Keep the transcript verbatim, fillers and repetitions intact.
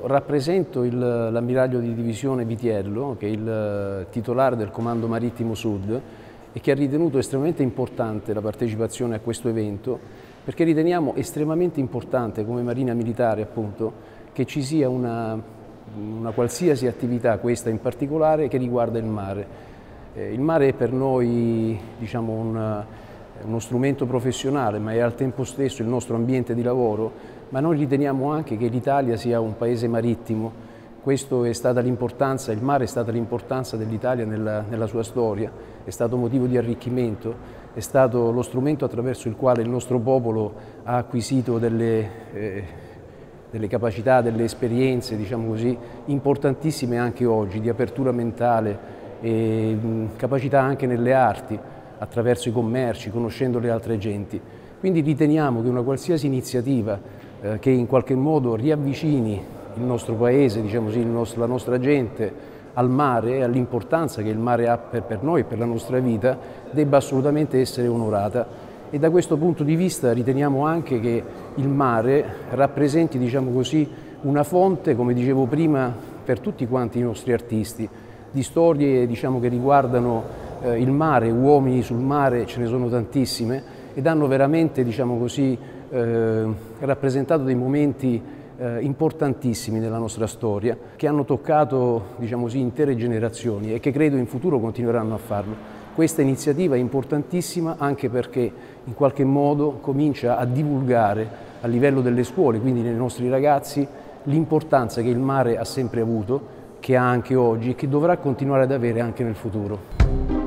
Io rappresento l'ammiraglio di divisione Vitiello, che è il titolare del Comando Marittimo Sud e che ha ritenuto estremamente importante la partecipazione a questo evento, perché riteniamo estremamente importante come Marina Militare appunto che ci sia una, una qualsiasi attività, questa in particolare, che riguarda il mare. Eh, il mare è per noi, diciamo, un, uno strumento professionale, ma è al tempo stesso il nostro ambiente di lavoro. Ma noi riteniamo anche che l'Italia sia un paese marittimo. Questo è stata l'importanza, il mare è stata l'importanza dell'Italia nella, nella sua storia, è stato motivo di arricchimento, è stato lo strumento attraverso il quale il nostro popolo ha acquisito delle, eh, delle capacità, delle esperienze, diciamo così, importantissime anche oggi, di apertura mentale e mh, capacità anche nelle arti, attraverso i commerci, conoscendo le altre genti. Quindi riteniamo che una qualsiasi iniziativa eh, che in qualche modo riavvicini il nostro paese, diciamo così, il nostro, la nostra gente al mare e all'importanza che il mare ha per, per noi e per la nostra vita, debba assolutamente essere onorata. E da questo punto di vista riteniamo anche che il mare rappresenti, diciamo così, una fonte, come dicevo prima, per tutti quanti i nostri artisti, di storie, diciamo, che riguardano eh, il mare, uomini sul mare, ce ne sono tantissime, ed hanno veramente, diciamo così, eh, rappresentato dei momenti eh, importantissimi nella nostra storia, che hanno toccato, diciamo così, intere generazioni e che credo in futuro continueranno a farlo. Questa iniziativa è importantissima anche perché in qualche modo comincia a divulgare a livello delle scuole, quindi nei nostri ragazzi, l'importanza che il mare ha sempre avuto, che ha anche oggi e che dovrà continuare ad avere anche nel futuro.